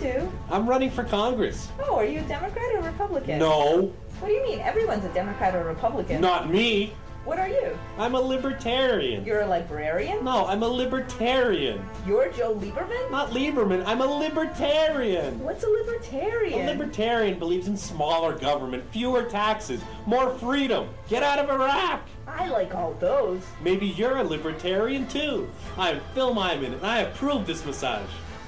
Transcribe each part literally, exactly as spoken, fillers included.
do. I'm running for Congress. Oh, are you a Democrat or Republican? No. What do you mean? Everyone's a Democrat or Republican. Not me. What are you? I'm a Libertarian. You're a librarian? No, I'm a Libertarian. You're Joe Lieberman? Not Lieberman, I'm a Libertarian. What's a Libertarian? A Libertarian believes in smaller government, fewer taxes, more freedom. Get out of Iraq. I like all those. Maybe you're a Libertarian too. I'm Phil Maymin, and I approve this massage.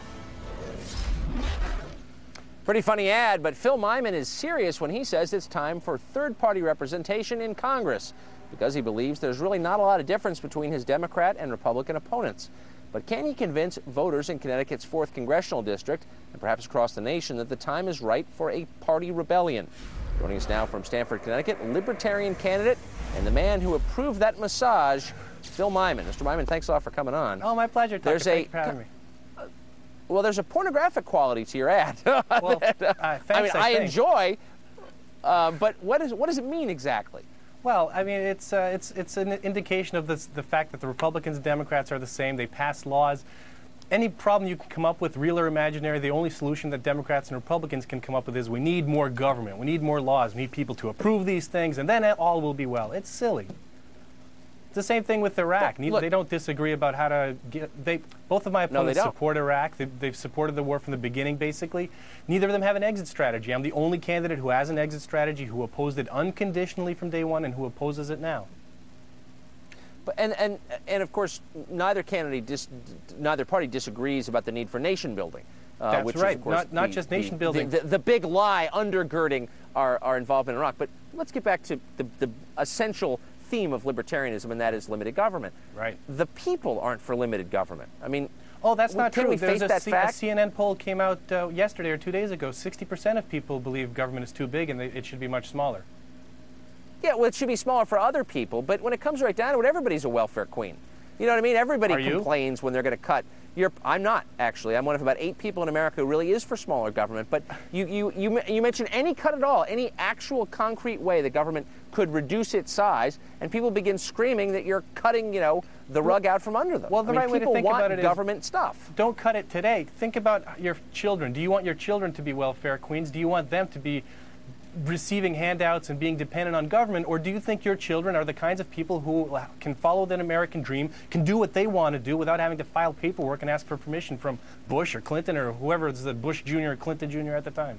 Pretty funny ad, but Phil Maymin is serious when he says it's time for third-party representation in Congress, because he believes there's really not a lot of difference between his Democrat and Republican opponents. But can he convince voters in Connecticut's fourth Congressional District, and perhaps across the nation, that the time is right for a party rebellion? Joining us now from Stamford, Connecticut, Libertarian candidate and the man who approved that massage, Phil Maymin. Mister Maymin, thanks a lot for coming on. Oh, my pleasure, Tucker. There's Thanks a, for having me. Well, there's a pornographic quality to your ad. Well, uh, thanks, I mean, I, I enjoy, uh, but what, is, what does it mean exactly? Well, I mean, it's uh, it's it's an indication of this, the fact that the Republicans and Democrats are the same. They pass laws. Any problem you can come up with, real or imaginary, the only solution that Democrats and Republicans can come up with is we need more government, we need more laws, we need people to approve these things, and then all will be well. It's silly. It's the same thing with Iraq. Neither, Look, they don't disagree about how to get. They both of my opponents no, support Iraq. They, they've supported the war from the beginning, basically. Neither of them have an exit strategy. I'm the only candidate who has an exit strategy, who opposed it unconditionally from day one, and who opposes it now. But and and and of course, neither candidate, dis, neither party disagrees about the need for nation building. Uh, That's which right. Is, of course, not not the, just the, nation building. The, the, the big lie undergirding our, our involvement in Iraq. But let's get back to the, the essential theme of libertarianism, and that is limited government. Right. The people aren't for limited government. I mean, oh, that's not can true. we There's face a, that C fact? a C N N poll came out uh, yesterday or two days ago. sixty percent of people believe government is too big and they, it should be much smaller. Yeah, well, it should be smaller for other people, but when it comes right down to it, everybody's a welfare queen. You know what I mean? Everybody Are you? complains when they're going to cut. You're, I'm not, actually. I'm one of about eight people in America who really is for smaller government. But you, you, you, you mentioned any cut at all, any actual concrete way the government could reduce its size, and people begin screaming that you're cutting, you know, the rug out from under them. Well, the I mean, right way to people think want about it is government stuff. Don't cut it today. Think about your children. Do you want your children to be welfare queens? Do you want them to be receiving handouts and being dependent on government, or do you think your children are the kinds of people who can follow the American dream, can do what they want to do without having to file paperwork and ask for permission from Bush or Clinton or whoever is the Bush Junior or Clinton Junior at the time?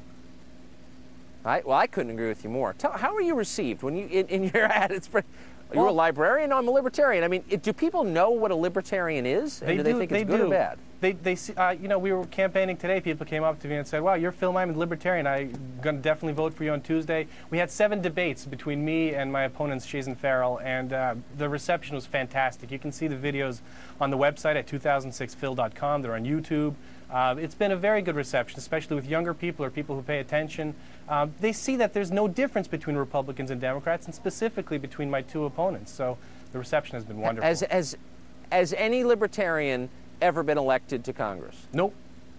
I, well, I couldn't agree with you more. Tell, how are you received when you in, in your ad? It's pretty, you're well, a librarian. I'm a libertarian. I mean, it, do people know what a libertarian is? And they do do. they think they it's good do. or bad? They, they, see- uh, you know, we were campaigning today. People came up to me and said, "Wow, you're Phil Maymin, Libertarian. I'm going to definitely vote for you on Tuesday." We had seven debates between me and my opponents, Shazen Farrell, and uh, the reception was fantastic. You can see the videos on the website at two thousand six phil dot com. They're on YouTube. Uh, it's been a very good reception, especially with younger people or people who pay attention. Uh, they see that there's no difference between Republicans and Democrats, and specifically between my two opponents. So the reception has been wonderful. As, as, as any libertarian ever been elected to Congress? Nope.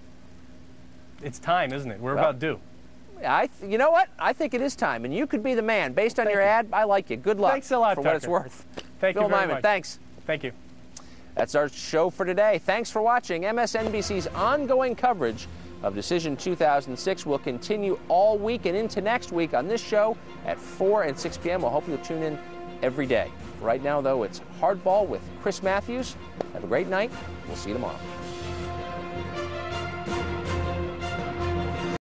It's time, isn't it? We're Well, about due. I th you know what? I think it is time, and you could be the man. Based on Thank your you. ad, I like you. Good luck. Thanks a lot, for Tucker. what it's worth. Thank Phil you very Maymin, much. thanks. Thank you. That's our show for today. Thanks for watching. M S N B C's ongoing coverage of Decision two thousand six will continue all week and into next week on this show at four and six p m We'll hope you'll tune in every day. Right now, though, it's Hardball with Chris Matthews. Have a great night. We'll see you tomorrow.